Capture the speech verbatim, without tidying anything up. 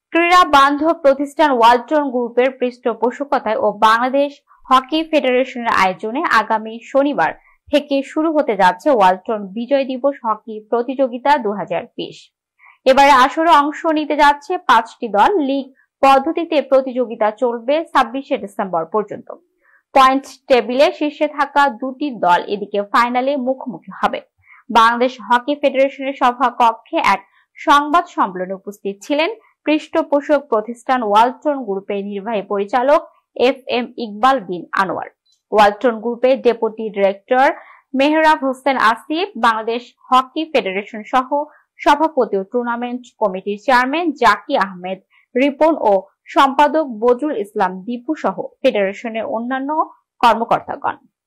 ক্রীড়া বান্ধব প্রতিষ্ঠান ওয়ালটন গ্রুপের পৃষ্ঠপোষকতায় ও বাংলাদেশ হকি ফেডারেশনের আয়োজনে আগামী শনিবার থেকে শুরু হতে যাচ্ছে ওয়ালটন বিজয় দিবস হকি প্রতিযোগিতা দুই হাজার বিশ। এবারে আসরে অংশ নিতে যাচ্ছে পাঁচটি দল। লিগ পদ্ধতিতে প্রতিযোগিতা চলবে ছাব্বিশে ডিসেম্বর পর্যন্ত। পয়েন্ট টেবিলে শীর্ষে থাকা দুটি দল এদিকে ফাইনালে মুখোমুখি হবে। বাংলাদেশ হকি ফেডারেশনের সভা কক্ষে এক সংবাদ সম্মেলনে উপস্থিত ছিলেন পৃষ্ঠপোষক প্রতিষ্ঠান ওয়ালটন গ্রুপের নির্বাহী পরিচালক এফ এম ইকবাল বিন আনোয়ার, ওয়ালটন গ্রুপের deputy director Mehrab Hossain Asif, Bangladesh hockey federation সহ সভাপতি ও টুর্নামেন্ট কমিটির চেয়ারম্যান জাকি আহমেদ রিপন ও সম্পাদক বজরুল ইসলাম দীপু সহ ফেডারেশনের অন্যান্য কর্মকর্তাগণ।